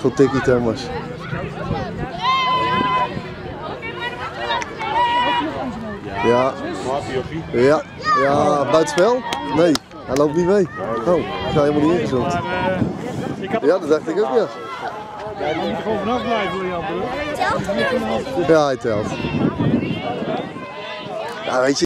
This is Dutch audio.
Goed tikkie, Thomas. Ja. Ja. Ja, buitenspel? Nee, hij loopt niet mee. Oh, ik ga helemaal niet ingezond. Ja, dat dacht ik ook, ja. Hij moet er gewoon vanaf blijven, Jan. Ja, hij telt. Ja, weet je.